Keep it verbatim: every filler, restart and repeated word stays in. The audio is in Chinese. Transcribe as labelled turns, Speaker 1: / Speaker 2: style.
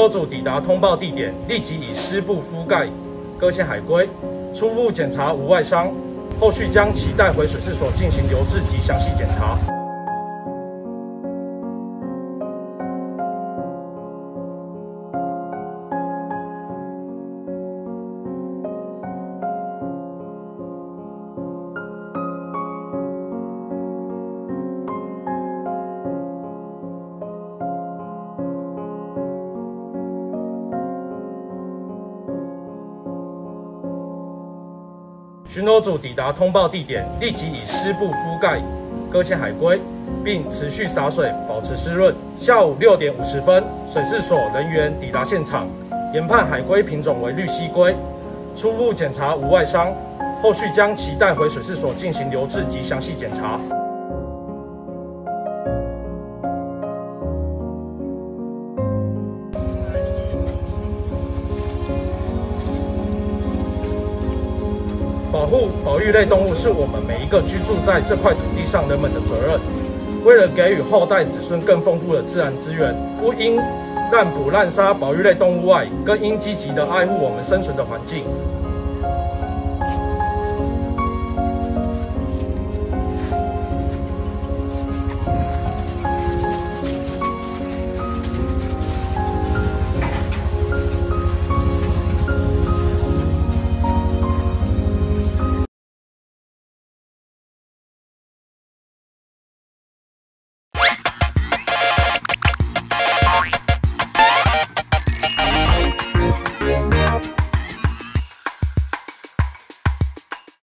Speaker 1: 巡逻组抵达通报地点，立即以湿布覆盖搁浅海龟，初步检查无外伤，后续将其带回水试所进行留置及详细检查。巡逻组抵达通报地点，立即以湿布覆盖搁浅海龟，并持续洒水，保持湿润。下午六点五十分，水试所人员抵达现场，研判海龟品种为绿蜥龟，初步检查无外伤，后续将其带回水试所进行留置及详细检查。保护保育类动物是我们每一个居住在这块土地上人们的责任。为了给予后代子孙更丰富的自然资源，不应滥捕滥杀保育类动物外，更应积极地爱护我们生存的环境。